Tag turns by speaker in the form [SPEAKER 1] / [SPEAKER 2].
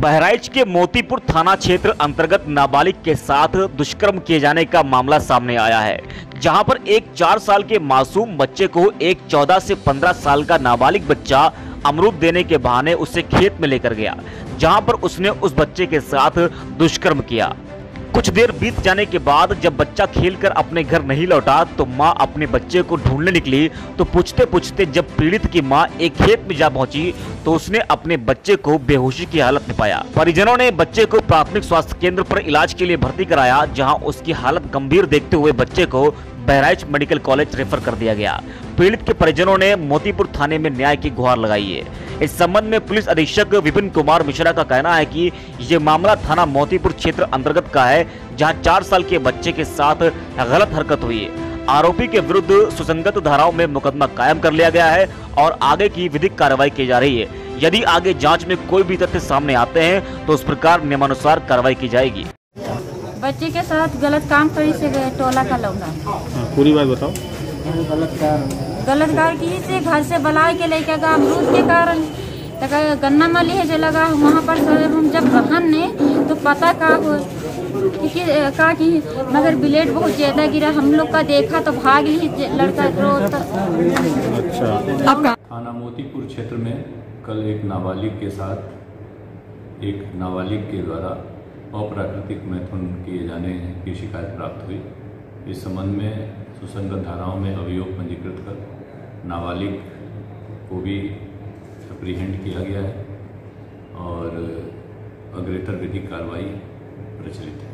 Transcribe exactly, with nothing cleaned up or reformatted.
[SPEAKER 1] बहराइच के मोतीपुर थाना क्षेत्र अंतर्गत नाबालिग के साथ दुष्कर्म किए जाने का मामला सामने आया है, जहां पर एक चार साल के मासूम बच्चे को एक चौदह से पंद्रह साल का नाबालिग बच्चा अमरूद देने के बहाने उसे खेत में लेकर गया, जहां पर उसने उस बच्चे के साथ दुष्कर्म किया। कुछ देर बीत जाने के बाद जब बच्चा खेलकर अपने घर नहीं लौटा तो मां अपने बच्चे को ढूंढने निकली, तो पूछते पूछते जब पीड़ित की मां एक खेत में जा पहुंची तो उसने अपने बच्चे को बेहोशी की हालत में पाया। परिजनों ने बच्चे को प्राथमिक स्वास्थ्य केंद्र पर इलाज के लिए भर्ती कराया, जहां उसकी हालत गंभीर देखते हुए बच्चे को बहराइच मेडिकल कॉलेज रेफर कर दिया गया। पीड़ित के परिजनों ने मोतीपुर थाने में न्याय की गुहार लगाई है। इस संबंध में पुलिस अधीक्षक विपिन कुमार मिश्रा का कहना है कि ये मामला थाना मोतीपुर क्षेत्र अंतर्गत का है, जहां चार साल के बच्चे के साथ गलत हरकत हुई है। आरोपी के विरुद्ध सुसंगत धाराओं में मुकदमा कायम कर लिया गया है और आगे की विधिक कार्रवाई की जा रही है। यदि आगे जांच में कोई भी तथ्य सामने आते हैं तो उस प्रकार नियमानुसार कार्रवाई की जाएगी।
[SPEAKER 2] बच्चे के साथ गलत काम करी से गए टोला का लौंडा।
[SPEAKER 3] पूरी बात बताओ।
[SPEAKER 2] गलत कार गलत कार की से घर से बुलाए के लेके गया अमरूद के कारण तक गन्ना माली है जो लगा वहाँ पर हम जब बहन ने तो पता का हो का कि मगर ब्लेड बहुत ज्यादा गिरा, हम लोग का देखा तो भाग ही लड़का रोता।
[SPEAKER 3] अच्छा।
[SPEAKER 4] थाना मोतीपुर क्षेत्र में कल एक नाबालिग के साथ एक नाबालिग के द्वारा अप्राकृतिक मैथुन किए जाने की शिकायत प्राप्त हुई। इस संबंध में सुसंगत धाराओं में अभियोग पंजीकृत कर नाबालिग को भी अप्रीहेंड किया गया है और अग्रेतर विधिक कार्रवाई प्रचलित है।